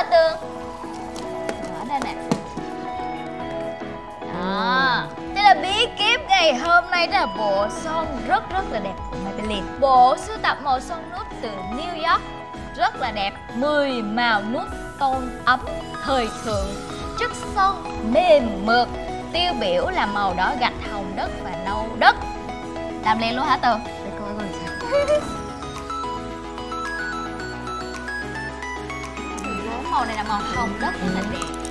hả Tường? Ở đây nè. Đó. Đây là bí kíp ngày hôm nay, đó là bộ son rất là đẹp của Maybelline. Bộ sưu tập màu son nude từ New York, rất là đẹp. 10 màu nude tôn ấm thời thượng, chất son mềm mượt, tiêu biểu là màu đỏ gạch, hồng đất và nâu đất. Làm liền luôn hả Tường? Để coi còn sao. Màu này là màu hồng đất rất là đẹp.